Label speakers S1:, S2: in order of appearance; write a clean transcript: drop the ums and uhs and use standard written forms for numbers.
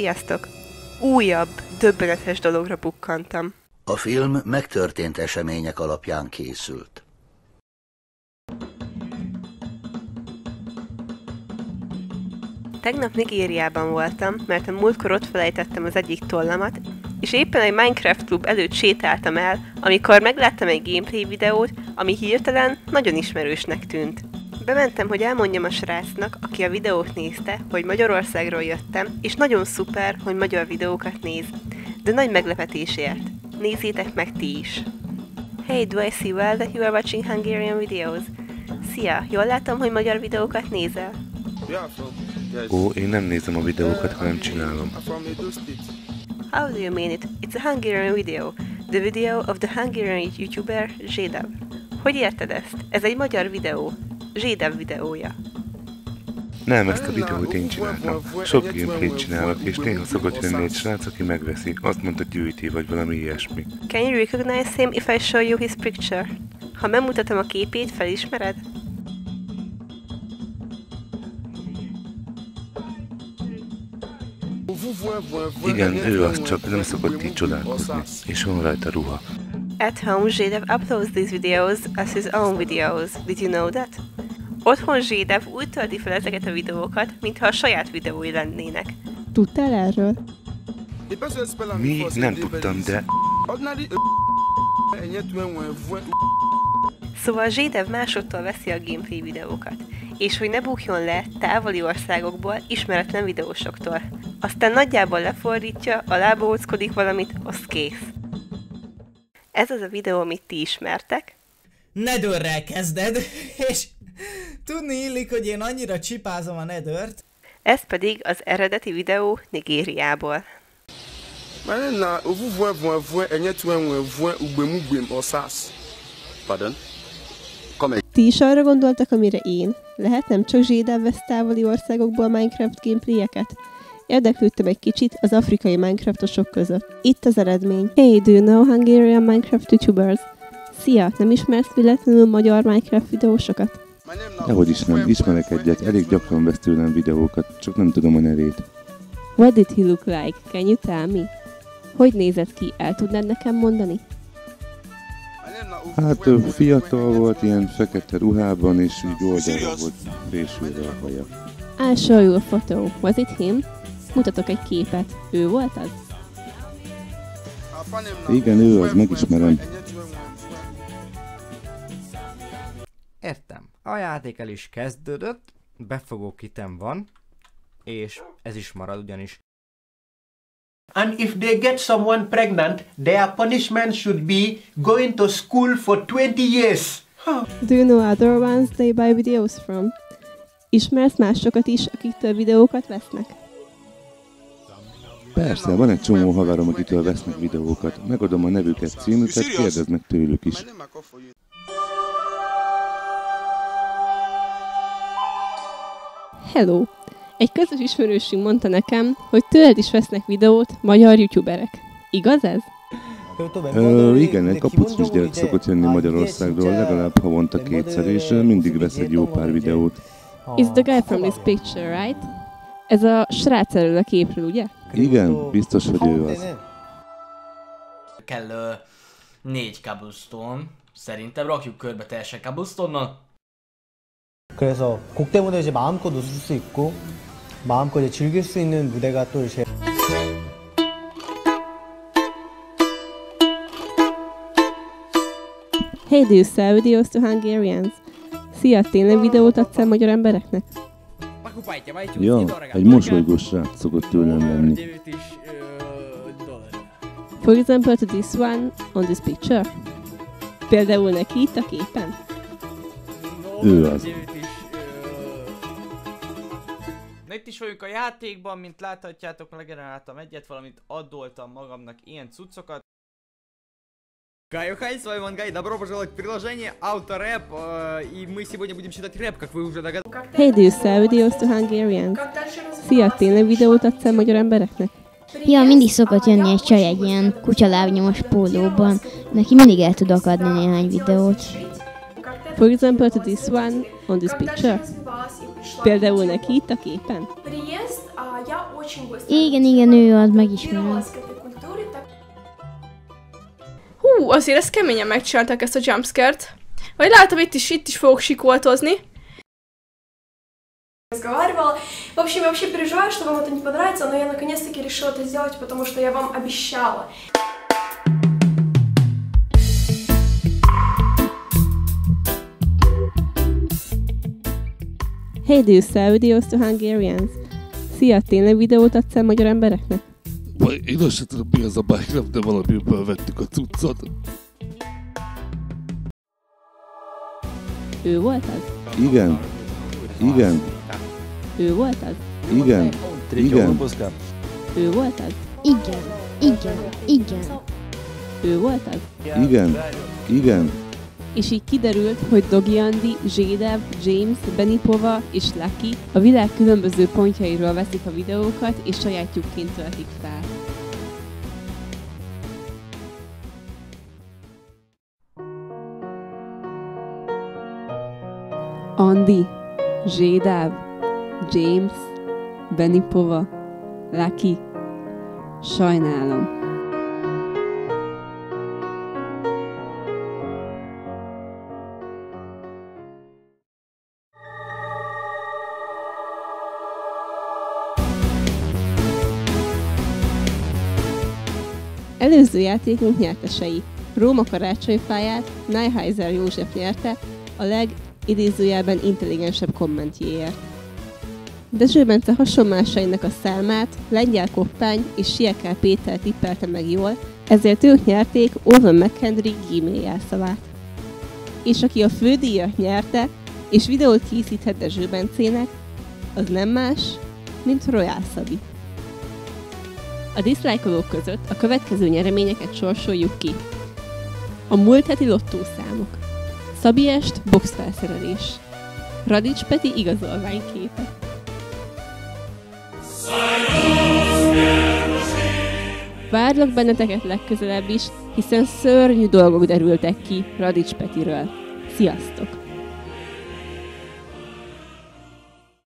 S1: Sziasztok! Újabb, döbbenetes dologra bukkantam.
S2: A film megtörtént események alapján készült.
S1: Tegnap Nigériában voltam, mert a múltkor ott felejtettem az egyik tollamat, és éppen egy Minecraft klub előtt sétáltam el, amikor megláttam egy gameplay videót, ami hirtelen nagyon ismerősnek tűnt. Bementem, hogy elmondjam a srácnak, aki a videót nézte, hogy Magyarországról jöttem, és nagyon szuper, hogy magyar videókat néz. De nagy meglepetésért. Nézzétek meg ti is! Hey, do I see well that you are watching Hungarian videos? Szia, jól látom, hogy magyar videókat nézel?
S3: Ó, én nem nézem a videókat, hanem csinálom.
S1: How do you mean it? It's a Hungarian video. The video of the Hungarian YouTuber Zsédev. Hogy érted ezt? Ez egy magyar videó. Zsédev videója.
S3: Nem, ezt a videót én csináltam. Sok gameplayt csinálok, és néha szokott jönni egy srác, aki megveszi. Azt mondta, gyűjti, vagy valami ilyesmi.
S1: Can you recognize him if I show you his picture? Ha megmutatom a képét, felismered?
S3: Igen, ő az, csak nem szokott így csodálkozni. És van rajta ruha.
S1: At home, Zsédev uploads these videos as his own videos. Did you know that? Otthon Zsédev úgy tölti fel ezeket a videókat, mintha a saját videói lennének.
S4: Tudtál erről?
S3: Mi? Nem tudtam, de...
S1: Szóval Zsédev másodtól veszi a gameplay videókat, és hogy ne bukjon le távoli országokból, ismeretlen videósoktól. Aztán nagyjából lefordítja, alábóckodik valamit, az kész. Ez az a videó, amit ti ismertek.
S5: Netherrel kezded, és tudni illik, hogy én annyira csipázom a Nethert.
S1: Ez pedig az eredeti videó Nigériából.
S2: Pardon?
S4: Ti is arra gondoltak, amire én? Lehet nem csak Zsédev vesz távoli országokból Minecraft gameplayeket? Érdeklődtem egy kicsit az afrikai Minecraftosok között. Itt az eredmény. Hey, do you know Hungarian Minecraft YouTubers? Szia, nem ismersz véletlenül magyar Minecraft videósokat?
S3: Dehogy is nem, ismerek egyet, elég gyakran vesz tőlem videókat, csak nem tudom a nevét.
S4: What did he look like? Can you tell me? Hogy nézett ki? El tudnád nekem mondani?
S3: Hát fiatal volt, ilyen fekete ruhában, és úgy oldalra volt fésülve a haja.
S4: I'll show you a photo. Was it him? Mutatok egy képet. Ő volt az?
S3: Igen, ő az, megismerem.
S6: Értem. A játék el is kezdődött, befogó kitem van, és ez is marad ugyanis.
S7: And if they get someone pregnant, their punishment should be going to school for 20 years.
S4: Do you know other ones they buy videos from? Ismersz másokat is, akiktől videókat vesznek?
S3: Persze, van egy csomó haverom, akitől vesznek videókat. Megadom a nevüket, címüket, kérdezd meg tőlük is.
S4: Hello! Egy közös ismerősünk mondta nekem, hogy tőled is vesznek videót magyar youtuberek. Igaz ez?
S3: Igen, egy kapucnis gyerek szokott jönni Magyarországról, legalább havonta kétszer, és mindig vesz egy jó pár videót.
S4: It's the guy from this picture, right? Ez a srác elől a képről, ugye?
S3: Igen, biztos, hogy ő az.
S5: Kell 4 cobblestone. Szerintem rakjuk körbe teljesen cobblestone-nal.
S8: 그래서 곡 때문에 이제 마음껏 웃을 수 있고 마음껏 이제 즐길 수 있는 무대가 또 이제
S4: Hey, do you sell videos to Hungarians? Szia, tényleg videót adsz el magyar embereknek?
S3: Ja, egy mosolygós srác szokott tőlem lenni.
S4: For example, to this one on this picture. Például neki itt a képen?
S3: Ő az.
S6: Na itt is vagyunk a játékban, mint láthatjátok, legeneráltam egyet, valamint addoltam magamnak ilyen cuccokat. Хай, с вами Вангай, добро пожаловать в приложение Autoрэп, и мы сегодня будем читать рэп, как вы уже догадались.
S4: Hey, do you sell videos to Hungarians? Szia, tényleg videót adsz el magyar embereknek?
S9: Ja, mindig szokott jönni egy csaj egy ilyen kutyalábnyomos pólóban. Neki mindig el tudok adni néhány videót.
S4: For example, to this one on this picture. Például neki itt a képen.
S9: Igen, ő az, megismerem.
S10: Hú, azért ezt keményen megcsinálták ezt a jumpscare-t. Vagy látom, itt is fogok sikoltozni.
S11: Разговаривала. В общем, я вообще переживаю, что вам это не понравится, но я наконец-таки решила это сделать, потому что я вам обещала.
S4: Hey, do you sell videos to Hungarians? Szia, tényleg videót adsz el magyar embereknek?
S12: Én azt sem tudom, mi az a Minecraft, de valamiből vettük a cuccot.
S4: Ő volt az?
S3: Igen.
S4: Ő volt az?
S3: Igen.
S4: Ő volt az?
S9: Igen.
S4: Ő volt az?
S3: Igen.
S4: És így kiderült, hogy Dogi Andi, Zsédev, James, Benipova és Lucky a világ különböző pontjairól veszik a videókat és sajátjukként töltik fel. Andi, Zsédev, James, Benipova, Lucky. Sajnálom. Előző játékunk nyertesei. Róma karácsonyfáját Neuheiser József nyerte a legidézőjelben intelligensebb kommentjéért. Dezső Bence hasonlásainak a számát Lengyel Koppány és Siekel Péter tippelte meg jól, ezért ők nyerték Owen McHenry Gmail jelszavát. És aki a fődíjat nyerte, és videót készíthet Dezső Bencének, az nem más, mint Royal Szabi. A diszlájkolók között a következő nyereményeket sorsoljuk ki. A múlt heti lottószámok. Szabi Est boxfelszerelés. Radics Peti igazolványképe. Várlak benneteket legközelebb is, hiszen szörnyű dolgok derültek ki Radics Petiről. Sziasztok!